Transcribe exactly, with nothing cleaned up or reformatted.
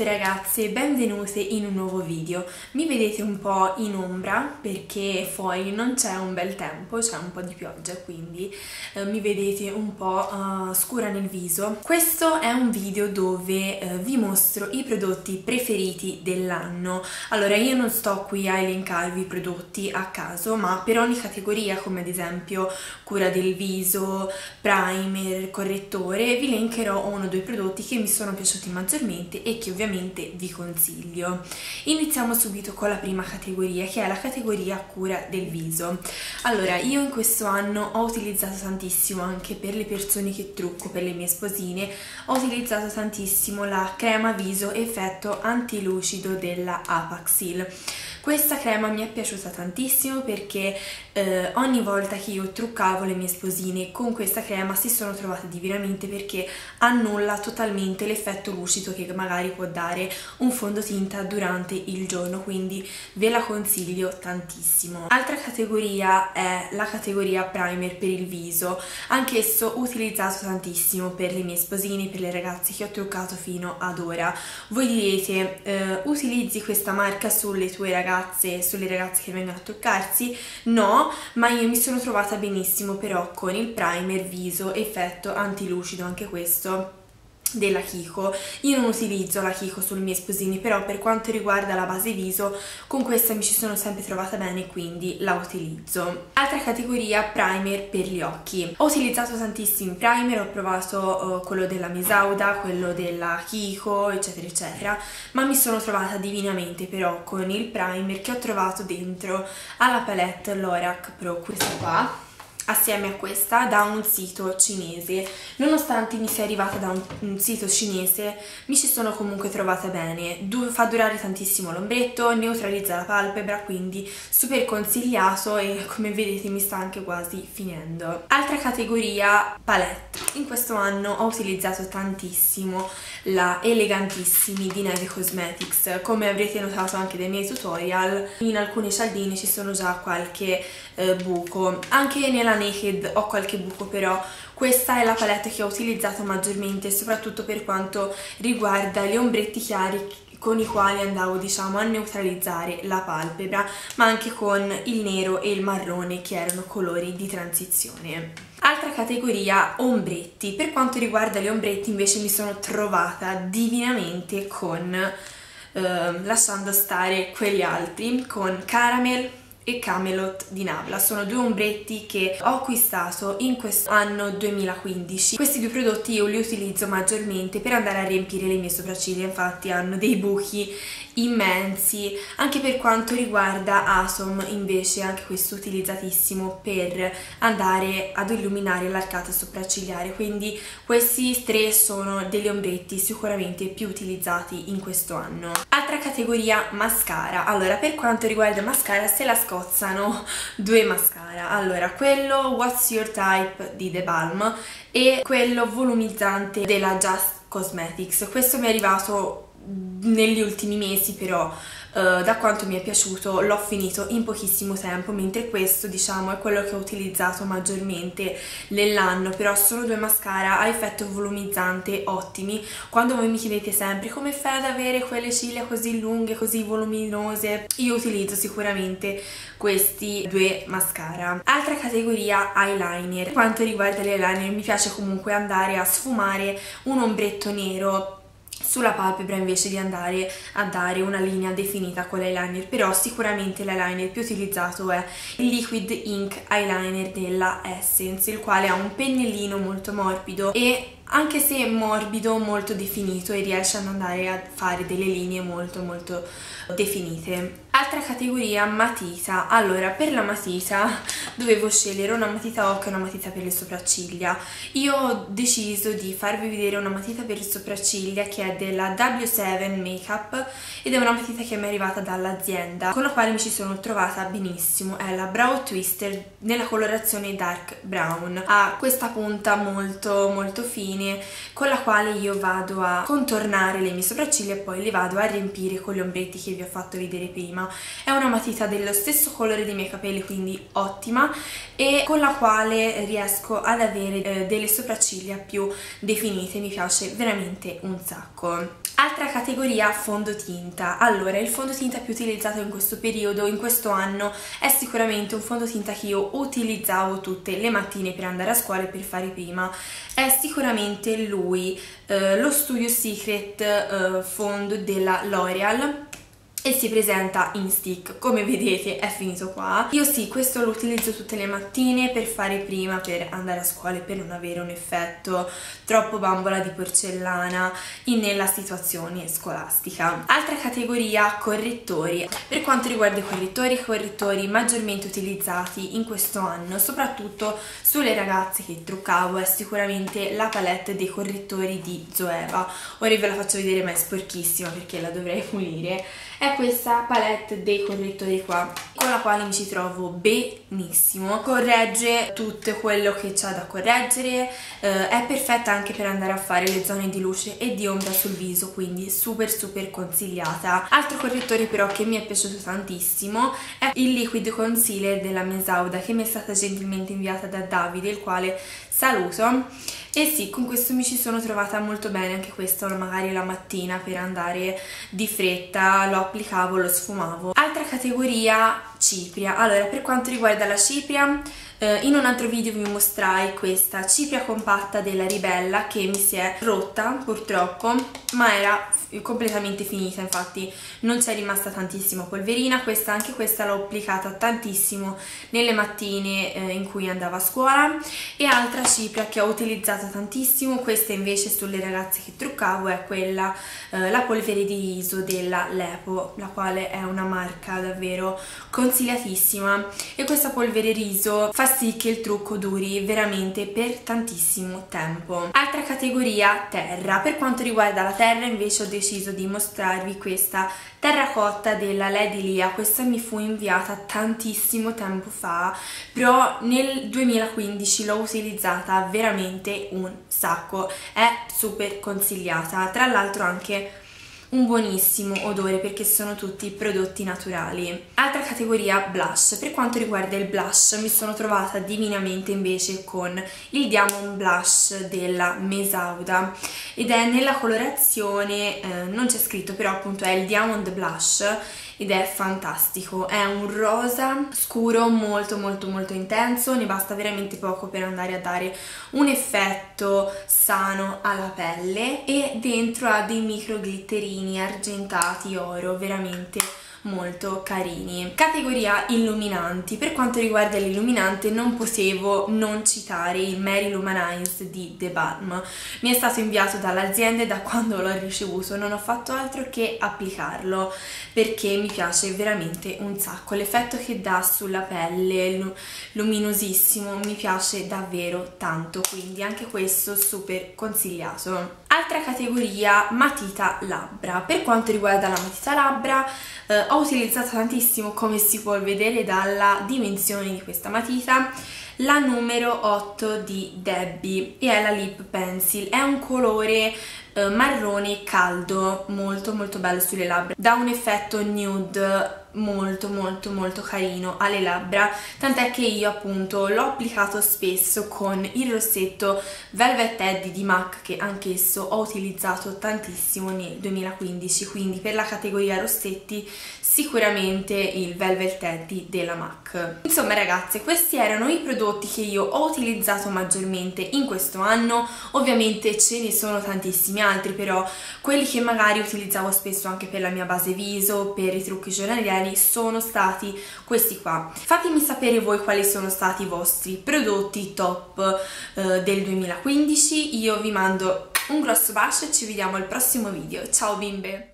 tutte ragazze, benvenute in un nuovo video. Mi vedete un po' in ombra perché fuori non c'è un bel tempo, c'è un po' di pioggia, quindi eh, mi vedete un po' uh, scura nel viso. Questo è un video dove eh, vi mostro i prodotti preferiti dell'anno. Allora, io non sto qui a elencarvi i prodotti a caso, ma per ogni categoria, come ad esempio cura del viso, primer, correttore, vi elencherò uno o due prodotti che mi sono piaciuti maggiormente e che ovviamente vi consiglio. Iniziamo subito con la prima categoria, che è la categoria cura del viso. Allora, io in questo anno ho utilizzato tantissimo, anche per le persone che trucco, per le mie sposine, ho utilizzato tantissimo la crema viso effetto antilucido della Apaxil. Questa crema mi è piaciuta tantissimo perché eh, ogni volta che io truccavo le mie sposine con questa crema si sono trovate divinamente, perché annulla totalmente l'effetto lucido che magari può dare un fondotinta durante il giorno, quindi ve la consiglio tantissimo. Altra categoria è la categoria primer per il viso, anch'esso utilizzato tantissimo per le mie sposine, per le ragazze che ho truccato fino ad ora. Voi direte, eh, utilizzi questa marca sulle tue ragazze, sulle ragazze che vengono a truccarsi? No, ma io mi sono trovata benissimo però con il primer viso effetto antilucido, anche questo della Kiko. Io non utilizzo la Kiko sulle mie sposine, però per quanto riguarda la base viso con questa mi ci sono sempre trovata bene, quindi la utilizzo. Altra categoria, primer per gli occhi. Ho utilizzato tantissimi primer, ho provato uh, quello della Mesauda, quello della Kiko, eccetera eccetera, ma mi sono trovata divinamente però con il primer che ho trovato dentro alla palette Lorac Pro, questa qua, assieme a questa, da un sito cinese. Nonostante mi sia arrivata da un, un sito cinese, mi ci sono comunque trovata bene. Du- fa durare tantissimo l'ombretto, neutralizza la palpebra, quindi super consigliato e come vedete mi sta anche quasi finendo. Altra categoria, palette. In questo anno ho utilizzato tantissimo la Elegantissimi di Neve Cosmetics. Come avrete notato anche dai miei tutorial, in alcune cialdine ci sono già qualche eh, buco. Anche nella Naked ho qualche buco, però questa è la palette che ho utilizzato maggiormente, soprattutto per quanto riguarda gli ombretti chiari con i quali andavo, diciamo, a neutralizzare la palpebra, ma anche con il nero e il marrone che erano colori di transizione. Altra categoria, ombretti. Per quanto riguarda gli ombretti invece mi sono trovata divinamente con, eh, lasciando stare quelli altri, con Caramel e Camelot di Nabla. Sono due ombretti che ho acquistato in questo anno duemilaquindici. Questi due prodotti io li utilizzo maggiormente per andare a riempire le mie sopracciglia, infatti hanno dei buchi immensi. Anche per quanto riguarda Atom invece, anche questo utilizzatissimo per andare ad illuminare l'arcata sopraccigliare, quindi questi tre sono degli ombretti sicuramente più utilizzati in questo anno. Altra categoria, mascara. Allora, per quanto riguarda mascara se la scozzano due mascara. Allora, quello What's Your Type di The Balm e quello volumizzante della Just Cosmetics. Questo mi è arrivato negli ultimi mesi, però uh, da quanto mi è piaciuto l'ho finito in pochissimo tempo, mentre questo, diciamo, è quello che ho utilizzato maggiormente nell'anno. Però sono due mascara a effetto volumizzante ottimi. Quando voi mi chiedete sempre come fai ad avere quelle ciglia così lunghe, così voluminose, io utilizzo sicuramente questi due mascara. Altra categoria, eyeliner. Per quanto riguarda gli eyeliner mi piace comunque andare a sfumare un ombretto nero sulla palpebra invece di andare a dare una linea definita con l'eyeliner, però sicuramente l'eyeliner più utilizzato è il Liquid Ink Eyeliner della Essence, il quale ha un pennellino molto morbido e, anche se morbido, molto definito e riesce ad andare a fare delle linee molto molto definite. Altra categoria, matita. Allora, per la matita dovevo scegliere una matita occhio e una matita per le sopracciglia. Io ho deciso di farvi vedere una matita per le sopracciglia che è della W sette Makeup ed è una matita che mi è arrivata dall'azienda, con la quale mi ci sono trovata benissimo. È la Brow Twister nella colorazione Dark Brown. Ha questa punta molto molto fine con la quale io vado a contornare le mie sopracciglia e poi le vado a riempire con gli ombretti che vi ho fatto vedere prima. È una matita dello stesso colore dei miei capelli, quindi ottima, e con la quale riesco ad avere eh, delle sopracciglia più definite. Mi piace veramente un sacco. Altra categoria, fondotinta. Allora, il fondotinta più utilizzato in questo periodo, in questo anno, è sicuramente un fondotinta che io utilizzavo tutte le mattine per andare a scuola e per fare prima. È sicuramente lui, eh, lo Studio Secret eh, fondo della L'Oreal, e si presenta in stick. Come vedete è finito qua. Io sì, questo lo utilizzo tutte le mattine per fare prima, per andare a scuola e per non avere un effetto troppo bambola di porcellana in, nella situazione scolastica. Altra categoria, correttori. Per quanto riguarda i correttori, i correttori maggiormente utilizzati in questo anno, soprattutto sulle ragazze che truccavo, è sicuramente la palette dei correttori di Zoeva. Ora ve la faccio vedere, ma è sporchissima perché la dovrei pulire. È questa palette dei correttori qua, con la quale mi ci trovo benissimo. Corregge tutto quello che c'ha da correggere, eh, è perfetta anche per andare a fare le zone di luce e di ombra sul viso, quindi super super consigliata. Altro correttore però che mi è piaciuto tantissimo è il liquid concealer della Mesauda, che mi è stata gentilmente inviata da Davide, il quale saluto. E sì, con questo mi ci sono trovata molto bene, anche questo magari la mattina per andare di fretta, lo applicavo, lo sfumavo. Altra categoria, cipria. Allora, per quanto riguarda la cipria, eh, in un altro video vi mostrai questa cipria compatta della Ribella che mi si è rotta purtroppo, ma era completamente finita, infatti non c'è rimasta tantissima polverina. Questa, anche questa l'ho applicata tantissimo nelle mattine eh, in cui andavo a scuola. E altra cipria che ho utilizzato tantissimo, questa invece sulle ragazze che truccavo, è quella, eh, la polvere di riso della Lepo, la quale è una marca davvero consigliatissima, e questa polvere riso fa sì che il trucco duri veramente per tantissimo tempo. Altra categoria, terra. Per quanto riguarda la terra invece ho deciso di mostrarvi questa terracotta della Lady Lia. Questa mi fu inviata tantissimo tempo fa, però nel duemilaquindici l'ho utilizzata veramente un sacco, è super consigliata. Tra l'altro anche un buonissimo odore perché sono tutti prodotti naturali. Altra categoria, blush. Per quanto riguarda il blush mi sono trovata divinamente invece con il Diamond Blush della Mesauda, ed è nella colorazione, eh, non c'è scritto però appunto è il Diamond Blush, ed è fantastico. È un rosa scuro molto molto molto intenso, ne basta veramente poco per andare a dare un effetto sano alla pelle, e dentro ha dei micro glitterini argentati oro veramente molto carini. Categoria illuminanti. Per quanto riguarda l'illuminante non potevo non citare il Mary Luminize di The Balm. Mi è stato inviato dall'azienda e da quando l'ho ricevuto non ho fatto altro che applicarlo perché mi piace veramente un sacco. L'effetto che dà sulla pelle, luminosissimo, mi piace davvero tanto, quindi anche questo super consigliato. Altra categoria, matita labbra. Per quanto riguarda la matita labbra eh, ho utilizzato tantissimo, come si può vedere dalla dimensione di questa matita, la numero otto di Debbie, e è la Lip Pencil. È un colore eh, marrone caldo, molto molto bello sulle labbra, dà un effetto nude molto molto molto carino alle labbra, tant'è che io appunto l'ho applicato spesso con il rossetto Velvet Teddy di MAC, che anch'esso ho utilizzato tantissimo nel duemilaquindici, quindi per la categoria rossetti sicuramente il Velvet Teddy della MAC. Insomma ragazze, questi erano i prodotti che io ho utilizzato maggiormente in questo anno. Ovviamente ce ne sono tantissimi altri, però quelli che magari utilizzavo spesso anche per la mia base viso, per i trucchi giornalieri, sono stati questi qua. Fatemi sapere voi quali sono stati i vostri prodotti top eh, del duemilaquindici. Io vi mando un grosso bacio e ci vediamo al prossimo video. Ciao bimbe!